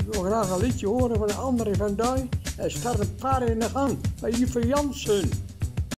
wil graag een liedje horen van André van Duin. Er staat een paar in de gang bij Iver Jansen.